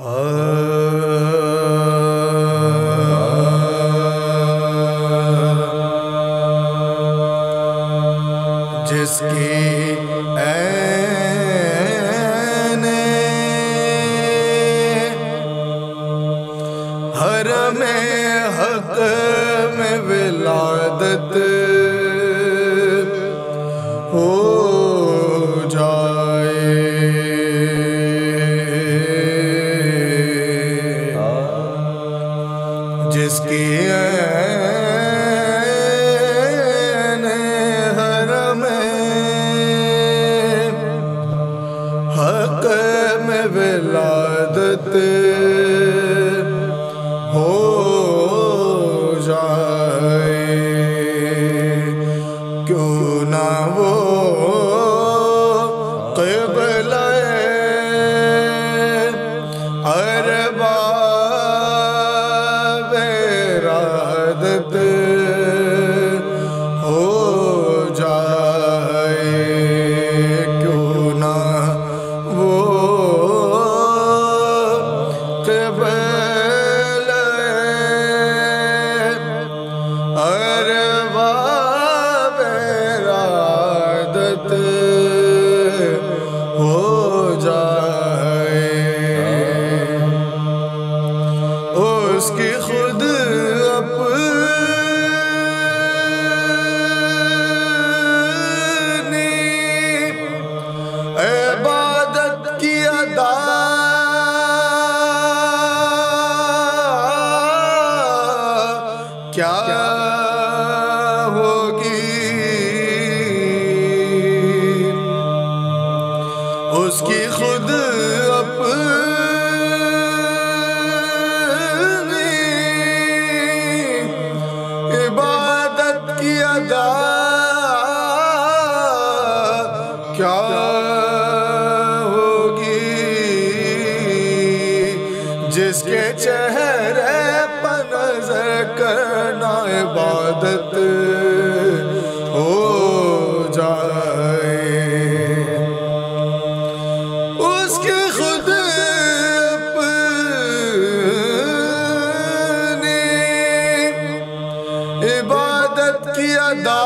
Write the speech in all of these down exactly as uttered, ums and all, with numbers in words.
جس کی عین حرم حق میں ولادت ہو جائے، جس کی عین حرم حق میں ولادت ہو جائے، کیوں نہ وہ قبلہ ارباب ارادت ہو جائے، کیوں نہ وہ قبلہ ارباب ارادت ہو جائے، اس کی خود اپنی عبادت کی ادا کیا ہوگی، اس کی خود اپنی عبادت کی ادا کیا ہوگی، جس کے چہرے پر نظر کرنا عبادت ہو جائے، اس کی خود اپنی عبادت کی ادا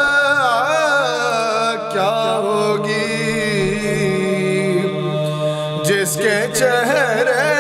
کیا ہوگی، جس کے چہرے